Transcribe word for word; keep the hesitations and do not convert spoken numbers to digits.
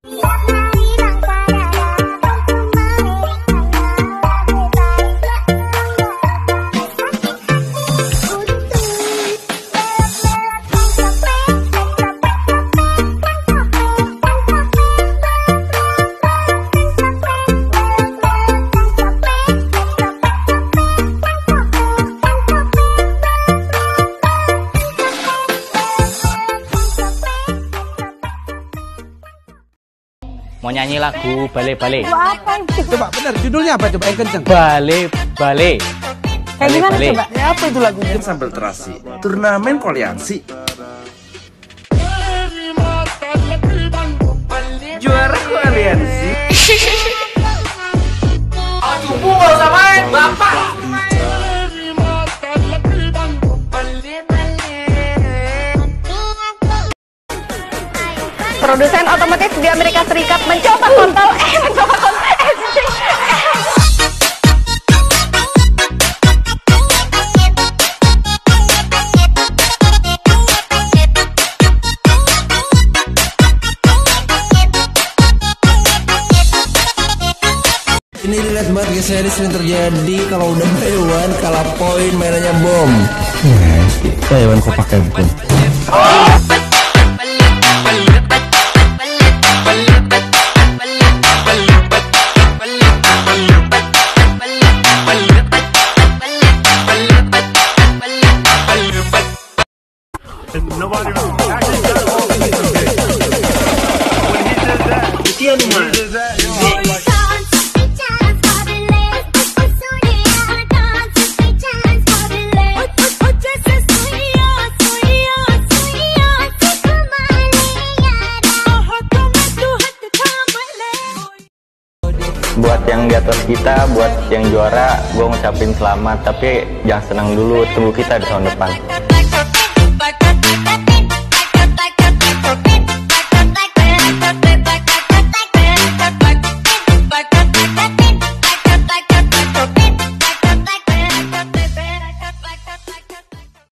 Mau nyanyi lagu bale-bale. Apa itu? Coba benar, judulnya apa? Coba yang kenceng. Bale-bale. Kayak gimana coba? Ya, apa itu lagunya? Sambal terasi. Turnamen koleksi. Juara koleksi. Aduh, bu, gak usah main, bapak. Produsen otomotif di Amerika Serikat mencoba kontol eh mencoba kontol eh Ini dilihat banget guys, ini sering terjadi kalau udah Taiwan kalah poin mainannya bom. Taiwan kok pakai bom? Nobody actually got a hold of me. When he did that, he did that, you know, like. Buat yang di atas kita, buat yang juara, gue ngucapin selamat. Tapi jangan senang dulu, tunggu kita di tahun depan.